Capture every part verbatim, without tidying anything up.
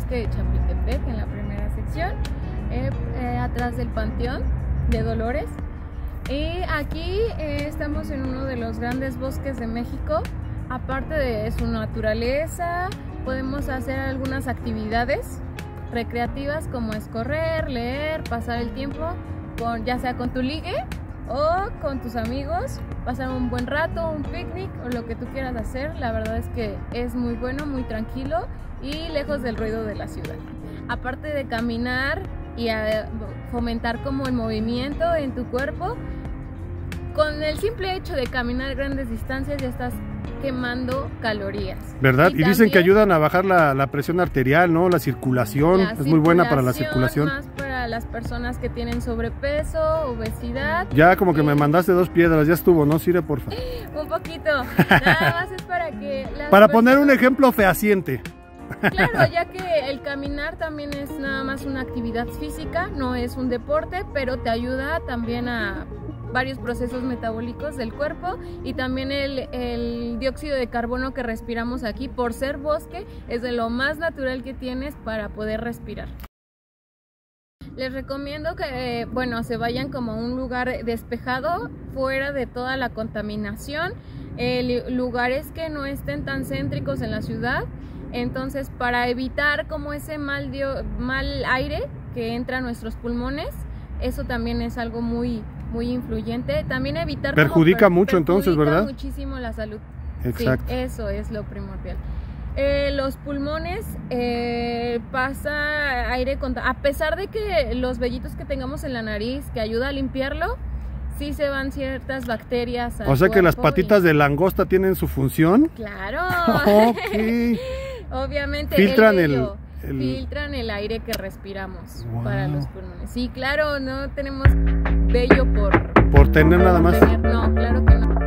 bosque de Chapultepec, en la primera sección, eh, eh, atrás del Panteón de Dolores. Y aquí eh, estamos en uno de los grandes bosques de México. Aparte de su naturaleza, podemos hacer algunas actividades recreativas como es correr, leer, pasar el tiempo, con, ya sea con tu ligue o con tus amigos, pasar un buen rato, un picnic o lo que tú quieras hacer. La verdad es que es muy bueno, muy tranquilo y lejos del ruido de la ciudad. Aparte de caminar y a fomentar como el movimiento en tu cuerpo, con el simple hecho de caminar grandes distancias ya estás quemando calorías. ¿Verdad? Y, y dicen también, que ayudan a bajar la, la presión arterial, ¿no? La circulación, la es circulación, muy buena para la circulación. Más para las personas que tienen sobrepeso, obesidad. Ya como que me mandaste dos piedras, ya estuvo, ¿no, Sire, por favor? Un poquito. Nada más es para que... Las para personas... poner un ejemplo fehaciente. Claro, ya que el caminar también es nada más una actividad física, no es un deporte, pero te ayuda también a varios procesos metabólicos del cuerpo, y también el, el dióxido de carbono que respiramos aquí, por ser bosque, es de lo más natural que tienes para poder respirar. Les recomiendo que, eh, bueno, se vayan como a un lugar despejado, fuera de toda la contaminación, eh, lugares que no estén tan céntricos en la ciudad. Entonces, para evitar como ese mal, dio, mal aire que entra a nuestros pulmones, eso también es algo muy, muy influyente. También evitar... Perjudica como, mucho perjudica entonces, ¿verdad? muchísimo la salud. Exacto. Sí, eso es lo primordial. Eh, los pulmones eh, pasa aire contra... A pesar de que los vellitos que tengamos en la nariz, que ayuda a limpiarlo, sí se van ciertas bacterias al O sea que las cuerpo patitas y... de langosta tienen su función. Claro. Ok. Obviamente filtran el, el, el filtran el aire que respiramos. Wow. Para los pulmones. Sí, claro, no tenemos vello por por tener por nada más. Tener, no, claro que no.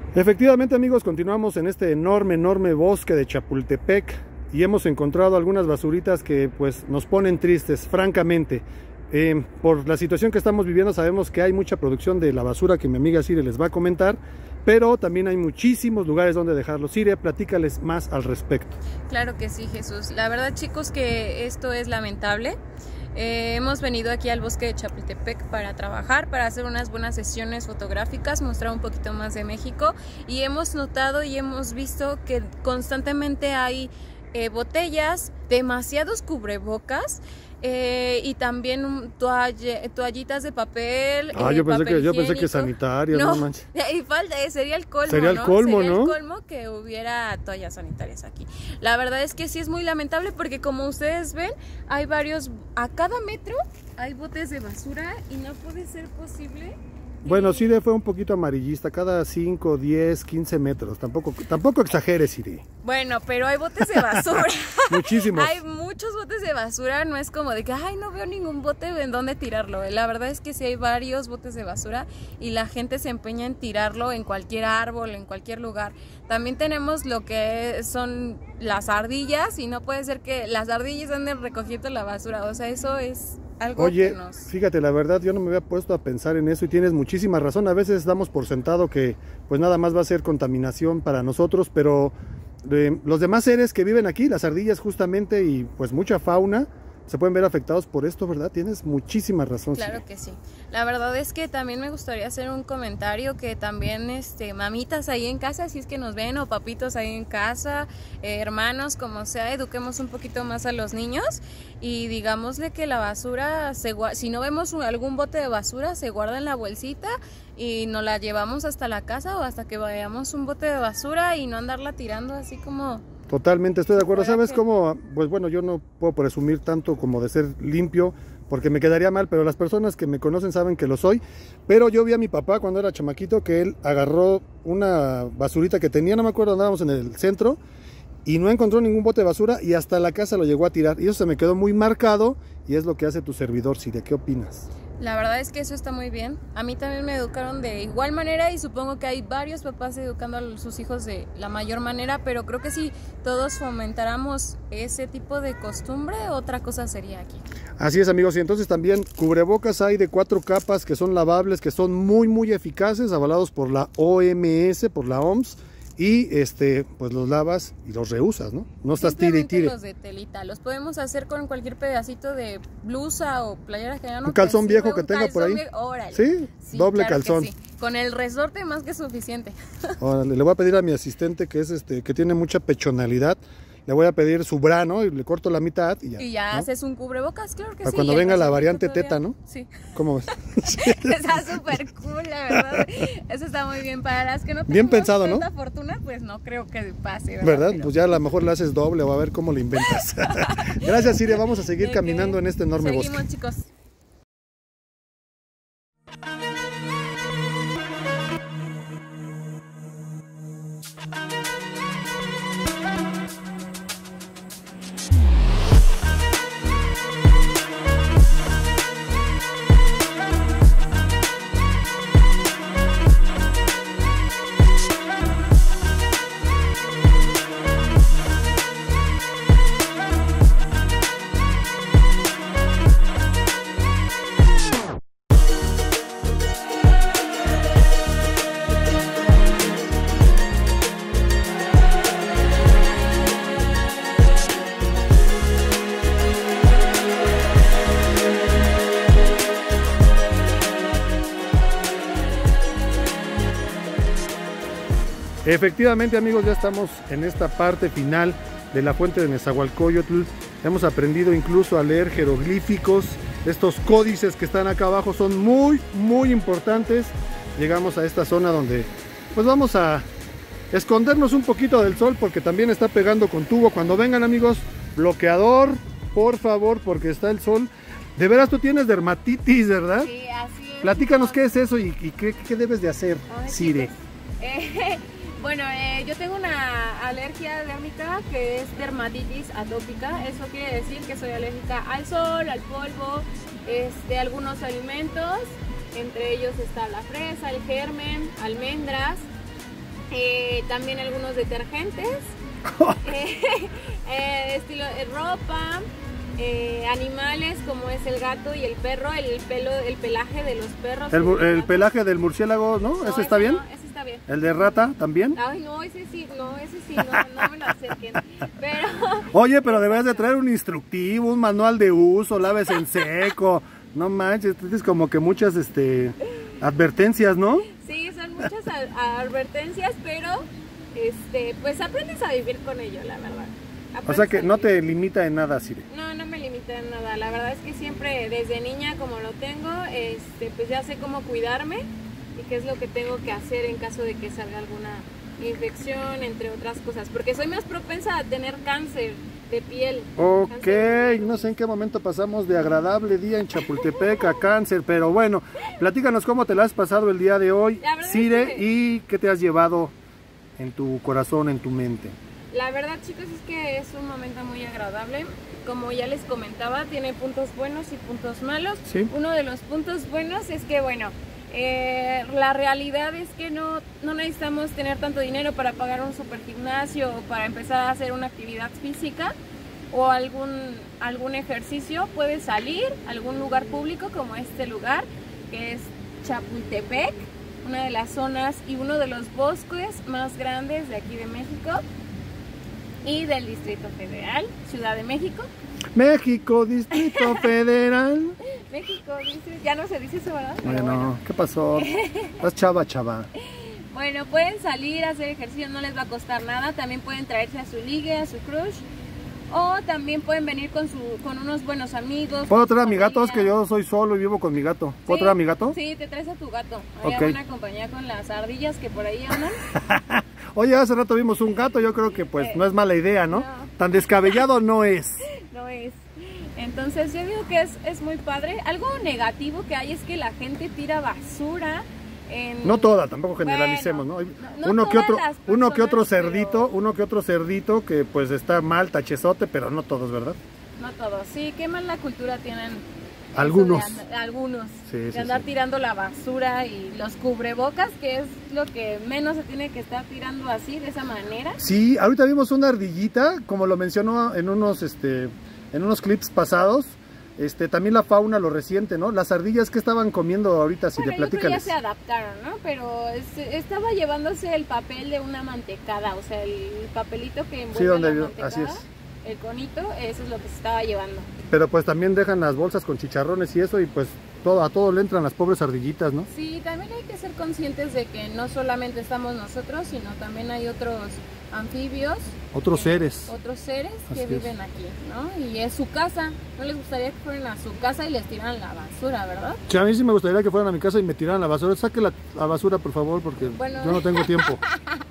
Efectivamente, amigos, continuamos en este enorme, enorme bosque de Chapultepec y hemos encontrado algunas basuritas que pues nos ponen tristes, francamente. Eh, por la situación que estamos viviendo sabemos que hay mucha producción de la basura que mi amiga Sire les va a comentar, pero también hay muchísimos lugares donde dejarlo. Sire, platícales más al respecto. Claro que sí, Jesús. La verdad, chicos, que esto es lamentable. Eh, hemos venido aquí al bosque de Chapultepec para trabajar, para hacer unas buenas sesiones fotográficas, mostrar un poquito más de México, y hemos notado y hemos visto que constantemente hay eh, botellas, demasiados cubrebocas, Eh, y también toalla, toallitas de papel. Ah, eh, yo pensé papel que yo pensé higiénico. que sanitarias, no, no manches. Y falta, eh, sería el colmo, Sería el ¿no? colmo, sería ¿no? el colmo que hubiera toallas sanitarias aquí. La verdad es que sí es muy lamentable porque, como ustedes ven, hay varios, a cada metro hay botes de basura y no puede ser posible. Bueno, Sire fue un poquito amarillista, cada cinco, diez, quince metros, tampoco, tampoco exageres, Sire. Bueno, pero hay botes de basura. Muchísimos. Hay muchos botes de basura, no es como de que, ay, no veo ningún bote en dónde tirarlo. La verdad es que sí hay varios botes de basura y la gente se empeña en tirarlo en cualquier árbol, en cualquier lugar. También tenemos lo que son las ardillas y no puede ser que las ardillas anden recogiendo la basura, o sea, eso es... Algo Oye, que nos... fíjate, la verdad yo no me había puesto a pensar en eso y tienes muchísima razón. A veces damos por sentado que pues nada más va a ser contaminación para nosotros, pero eh, los demás seres que viven aquí, las ardillas justamente y pues mucha fauna, se pueden ver afectados por esto, ¿verdad? Tienes muchísima razón. Claro sí. que sí. La verdad es que también me gustaría hacer un comentario que también, este, mamitas ahí en casa, si es que nos ven, o papitos ahí en casa, eh, hermanos, como sea, eduquemos un poquito más a los niños y digámosle que la basura, se, si no vemos un, algún bote de basura, se guarda en la bolsita y nos la llevamos hasta la casa o hasta que vayamos un bote de basura y no andarla tirando así como... Totalmente, estoy de acuerdo. ¿Sabes que... cómo? Pues bueno, yo no puedo presumir tanto como de ser limpio, porque me quedaría mal, pero las personas que me conocen saben que lo soy. Pero yo vi a mi papá cuando era chamaquito que él agarró una basurita que tenía, no me acuerdo, andábamos en el centro, y no encontró ningún bote de basura y hasta la casa lo llegó a tirar. Y eso se me quedó muy marcado y es lo que hace tu servidor, Sire. ¿Qué opinas? La verdad es que eso está muy bien. A mí también me educaron de igual manera y supongo que hay varios papás educando a sus hijos de la mayor manera, pero creo que si todos fomentáramos ese tipo de costumbre, otra cosa sería aquí. Así es, amigos, y entonces también cubrebocas hay de cuatro capas que son lavables, que son muy muy eficaces, avalados por la O M S, por la O M S. Y este, pues los lavas y los reusas, ¿no? No estás tire y tire. Los de telita, los podemos hacer con cualquier pedacito de blusa o playera que ya no. Un calzón viejo que tenga por ahí. Órale. ¿Sí? Sí, doble claro calzón. Sí. Con el resorte más que suficiente. Órale, le voy a pedir a mi asistente que es este, que tiene mucha pechonalidad. Le voy a pedir su bra, ¿no? Y le corto la mitad y ya. Y ya ¿no? haces un cubrebocas, claro que Para sí. cuando venga la variante todavía... teta, ¿no? Sí. ¿Cómo ves? Está súper cool, la verdad. Eso está muy bien. Para las que no bien pensado, ¿no? tanta fortuna, pues no creo que pase, ¿verdad? ¿Verdad? Pero... Pues ya a lo mejor le haces doble o a ver cómo lo inventas. Gracias, Sire. Vamos a seguir caminando en este enorme Seguimos, bosque. Chicos. Efectivamente, amigos, ya estamos en esta parte final de la fuente de Nezahualcóyotl. Hemos aprendido incluso a leer jeroglíficos. Estos códices que están acá abajo son muy, muy importantes. Llegamos a esta zona donde pues vamos a escondernos un poquito del sol porque también está pegando con tubo. Cuando vengan, amigos, bloqueador, por favor, porque está el sol. De veras, tú tienes dermatitis, ¿verdad? Sí, así es. Platícanos qué es eso y, y qué, qué debes de hacer, Ay, Sire. Eh, bueno, eh, yo tengo una alergia dérmica que es dermatitis atópica. Eso quiere decir que soy alérgica al sol, al polvo, este, algunos alimentos. Entre ellos está la fresa, el germen, almendras. eh, también algunos detergentes, eh, eh, estilo de ropa, eh, animales como es el gato y el perro, el pelo, el pelaje de los perros. El, el pelaje del murciélago, ¿no? ¿Ese no, está bien? No, ese está bien. ¿El de rata también? Ay, no, ese sí, no, ese sí, no, no me lo acerquen. Pero... Oye, pero deberías de traer un instructivo, un manual de uso, laves en seco. No manches, tienes como que muchas este, advertencias, ¿no? Sí, son muchas advertencias, pero este, pues aprendes a vivir con ello, la verdad. Aprendes o sea que no te limita en nada, Sire. No, no me limita en nada. La verdad es que siempre desde niña, como lo tengo, este, pues ya sé cómo cuidarme y qué es lo que tengo que hacer en caso de que salga alguna infección, entre otras cosas, porque soy más propensa a tener cáncer de piel. Ok, de no sé en qué momento pasamos de agradable día en Chapultepec a cáncer, pero bueno, platícanos cómo te la has pasado el día de hoy, Sire, es que... y qué te has llevado en tu corazón, en tu mente. La verdad, chicos, es que es un momento muy agradable. Como ya les comentaba, tiene puntos buenos y puntos malos. ¿Sí? Uno de los puntos buenos es que, bueno, eh, la realidad es que no, no necesitamos tener tanto dinero para pagar un super gimnasio o para empezar a hacer una actividad física o algún, algún ejercicio. Puedes salir a algún lugar público como este lugar, que es Chapultepec, una de las zonas y uno de los bosques más grandes de aquí de México y del Distrito Federal, Ciudad de México. México, Distrito Federal. México, distrito, ya no se dice eso, ¿verdad? Bueno, bueno. ¿Qué pasó? Estás chava, chava. Bueno, pueden salir a hacer ejercicio, no les va a costar nada. También pueden traerse a su ligue, a su crush. O también pueden venir con su con unos buenos amigos. ¿Puedo traer a mi gato? Es que yo soy solo y vivo con mi gato. ¿Puedo ¿Sí? traer a mi gato? Sí, te traes a tu gato. Allá okay. Van a acompañar con las ardillas que por ahí andan. Oye, hace rato vimos un gato, yo creo que pues eh, no es mala idea, ¿no? no. Tan descabellado no es. No es. Entonces yo digo que es, es muy padre. Algo negativo que hay es que la gente tira basura. En... No toda, tampoco generalicemos, bueno, ¿no? no, uno no que otro, personas, uno que otro cerdito, pero... uno que otro cerdito que pues está mal, tachezote, pero no todos, ¿verdad? No todos, sí, qué mala cultura tienen algunos, de, algunos, sí, de sí, andar sí. tirando la basura y los cubrebocas, que es lo que menos se tiene que estar tirando así, de esa manera. Sí, ahorita vimos una ardillita, como lo mencionó en unos, este, en unos clips pasados. Este, también la fauna, lo reciente, ¿no? Las ardillas que estaban comiendo ahorita, si bueno, le platícales. Ya se adaptaron, ¿no? Pero es, estaba llevándose el papel de una mantecada, o sea, el papelito que envuelve sí, donde la mantecada, así es. El conito, eso es lo que se estaba llevando. Pero pues también dejan las bolsas con chicharrones y eso, y pues todo, a todo le entran las pobres ardillitas, ¿no? Sí, también hay que ser conscientes de que no solamente estamos nosotros, sino también hay otros anfibios, otros eh, seres otros seres que Así viven es. aquí, ¿no? Y es su casa, no les gustaría que fueran a su casa y les tiran la basura, ¿verdad? Sí, a mí sí me gustaría que fueran a mi casa y me tiraran la basura. Saque la, la basura, por favor, porque bueno, yo no tengo tiempo.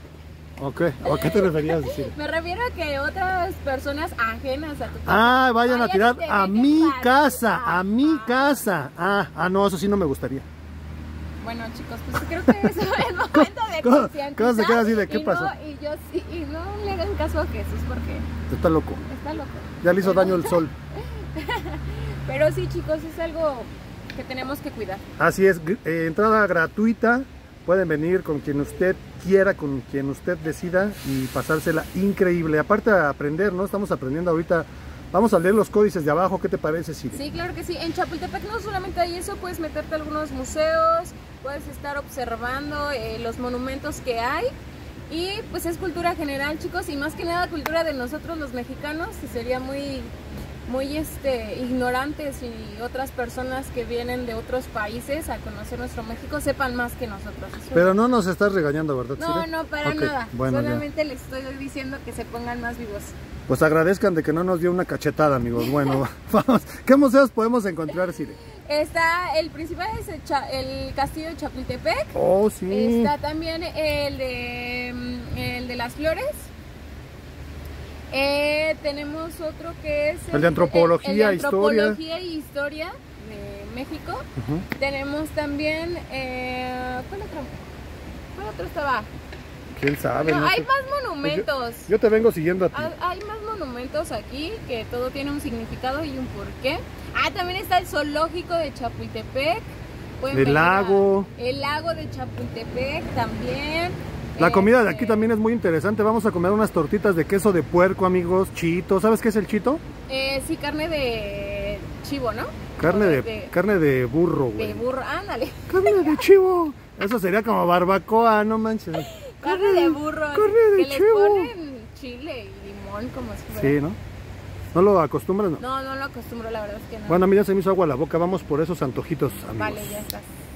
Ok, ¿a qué te referías? Decir? Me refiero a que otras personas ajenas a tu casa ah, vayan, vayan a tirar a mi casa, basura. a mi casa. Ah, ah, no, eso sí no me gustaría. Bueno, chicos, pues creo que eso es el momento de concientizar. ¿Cómo se queda así de qué y pasó? No, y yo sí, y no le hagan caso a Jesús porque... Está loco. Está loco. Ya le hizo Pero... daño el sol. Pero sí, chicos, es algo que tenemos que cuidar. Así es, eh, entrada gratuita. Pueden venir con quien usted quiera, con quien usted decida y pasársela increíble. Aparte de aprender, ¿no? Estamos aprendiendo ahorita. Vamos a leer los códices de abajo. ¿Qué te parece, Siri? Sí, claro que sí. En Chapultepec no solamente hay eso, puedes meterte a algunos museos, puedes estar observando eh, los monumentos que hay. Y pues es cultura general, chicos, y más que nada cultura de nosotros los mexicanos, y sería muy, muy este, ignorantes y otras personas que vienen de otros países a conocer nuestro México sepan más que nosotros. Eso Pero no nos estás regañando, ¿verdad, No, Siri? no, para okay. nada. Bueno, solamente ya. Les estoy diciendo que se pongan más vivos. Pues agradezcan de que no nos dio una cachetada, amigos. Bueno, vamos. ¿Qué museos podemos encontrar, Siri? Está el principal, es el, Cha el castillo de Chapultepec. Oh, sí. Está también el de, el de las flores. Eh, tenemos otro que es el, el de antropología, el, el de historia. antropología y historia de México. Uh-huh. Tenemos también, eh, ¿cuál otro? ¿Cuál otro estaba? ¿Quién sabe? No, no hay sé. más monumentos. Yo, yo te vengo siguiendo a ti. Hay más monumentos aquí que todo tiene un significado y un porqué. Ah, también está el zoológico de Chapultepec. El lago. A, el lago de Chapultepec también. La comida de aquí Este, también es muy interesante. Vamos a comer unas tortitas de queso de puerco, amigos. Chito. ¿Sabes qué es el chito? Eh, sí, carne de chivo, ¿no? Carne O de, carne de burro, güey. De burro, ándale. Carne de chivo. Eso sería como barbacoa, no manches. Carne de burro. Carne de que chivo. les ponen chile y limón como si fuera. Sí, ¿no? ¿No lo acostumbras? No. No, no lo acostumbro, la verdad es que no. Bueno, a mí ya se me hizo agua la boca. Vamos por esos antojitos, amigos. Vale, ya estás.